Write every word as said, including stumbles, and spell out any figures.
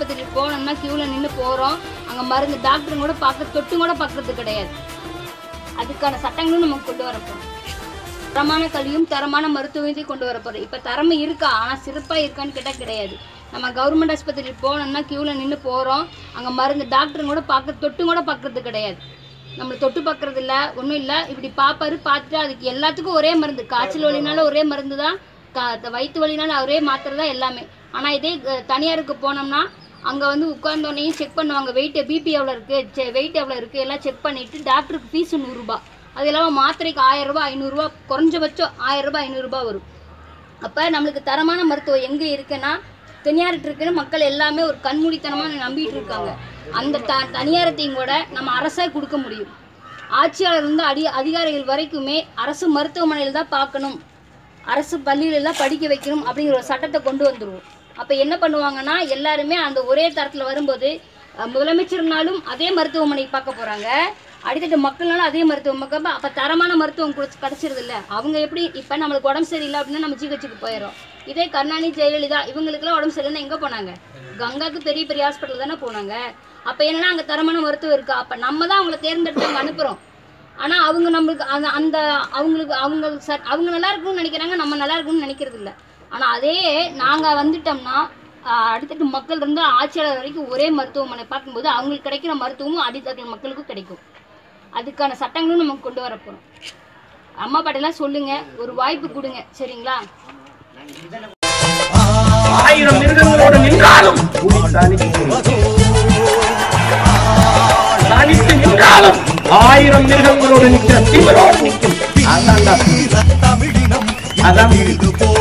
ஆஸ்பத்திரிக்கு போனோம்னா கியூல நின்று போகிறோம், அங்கே மருந்து டாக்டரும் கூட பார்க்க தொட்டு கூட பார்க்கறது கிடையாது. அதுக்கான சட்டங்களும் நமக்கு கொண்டு வரப்போம். தரமான கல்வியும் தரமான மருத்துவத்தையும் கொண்டு வரப்போகிறோம். இப்போ திறமை இருக்கா, ஆனால் சிறப்பாக இருக்கான்னு கேட்டால் கிடையாது. நம்ம கவர்மெண்ட் ஆஸ்பத்திரிக்கு போனோம்னா கியூல நின்று போகிறோம், அங்கே மருந்து டாக்டரும் கூட பார்க்க தொட்டு கூட பார்க்கறது கிடையாது. நம்மளை தொட்டு பார்க்கறது இல்லை, ஒன்றும் இல்லை. இப்படி பார்ப்பாரு, பார்த்துட்டு அதுக்கு எல்லாத்துக்கும் ஒரே மருந்து, காய்ச்சல் வலினாலும் ஒரே மருந்து தான், கா வயிற்று வலினாலும் ஒரே மாத்திரை தான் எல்லாமே. ஆனால் இதே தனியாருக்கு போனோம்னா அங்கே வந்து உட்கார்ந்தோன்னையும் செக் பண்ணுவாங்க, வெயிட்டு பிபி எவ்வளோ இருக்குது, வெயிட் எவ்வளோ இருக்குது, எல்லாம் செக் பண்ணிவிட்டு டாக்டருக்கு ஃபீஸு நூறுரூபா. அது இல்லாமல் மாத்திரைக்கு ஆயிரரூபா ஐநூறுரூவா, குறைஞ்சபட்சம் ஆயிரரூபா ஐநூறுரூபா வரும். அப்போ நம்மளுக்கு தரமான மருத்துவம் எங்கே இருக்குன்னா தனியார்கிட்ட இருக்குன்னு மக்கள் எல்லாமே ஒரு கண்மூடித்தனமாக நம்பிட்டு இருக்காங்க. அந்த த தனியாரத்தையும் கூட நம்ம அரசாக கொடுக்க முடியும். ஆட்சியாளர் வந்து அடி அதிகாரிகள் வரைக்குமே அரசு மருத்துவமனையில் தான் பார்க்கணும், அரசு பள்ளியில் தான் படிக்க வைக்கணும் அப்படிங்கிற ஒரு சட்டத்தை கொண்டு வந்துடுவோம். அப்போ என்ன பண்ணுவாங்கன்னா எல்லாருமே அந்த ஒரே தரத்தில் வரும்போது முதலமைச்சர்னாலும் அதே மருத்துவமனைக்கு பார்க்க போகிறாங்க, அடித்தட்டு மக்கள்னாலும் அதே மருத்துவம் பார்க்க. அப்போ தரமான மருத்துவம் கிடச்சிருது இல்லை. அவங்க எப்படி இப்போ நம்மளுக்கு உடம்பு சரியில்லை அப்படின்னா நம்ம ஜிஹெச்சுக்கு போயிடும். இதே கருணாநிதி ஜெயலலிதா இவங்களுக்குலாம் உடம்பு சரியில்லைன்னா எங்கே போனாங்க? கங்காவுக்கு பெரிய பெரிய ஹாஸ்பிட்டல் தானே போனாங்க. அப்போ என்னன்னா அங்கே தரமான மருத்துவம் இருக்கா? அப்போ நம்ம தான் அவங்கள தேர்ந்தெடுத்து அங்கே அனுப்புகிறோம். ஆனால் அவங்க நம்மளுக்கு அந்த அந்த அவங்களுக்கு அவங்க ச அவங்க நல்லா இருக்குன்னு நினைக்கிறாங்க, நம்ம நல்லா இருக்குன்னு நினைக்கிறது இல்லை. ஆனால் அதே நாங்கள் வந்துட்டோம்னா அடித்தட்டு மக்கள் இருந்து ஆட்சியாளர் வரைக்கும் ஒரே மருத்துவமனை பார்க்கும்போது அவங்களுக்கு கிடைக்கிற மருத்துவமும் அடித்தட்டு மக்களுக்கும் கிடைக்கும். அதுக்கான சட்டங்களும் நமக்கு கொண்டு வரப்போகிறோம். அம்மா பாட்டெல்லாம் சொல்லுங்க, ஒரு வாய்ப்பு கொடுங்க, சரிங்களா? ஆயிரம் மிருகங்களோடு நின்றாலும் நின்றாலும் ஆயிரம் மிருகங்களோடு நிற்கிற தீவிரோடு நிற்கும். அதான்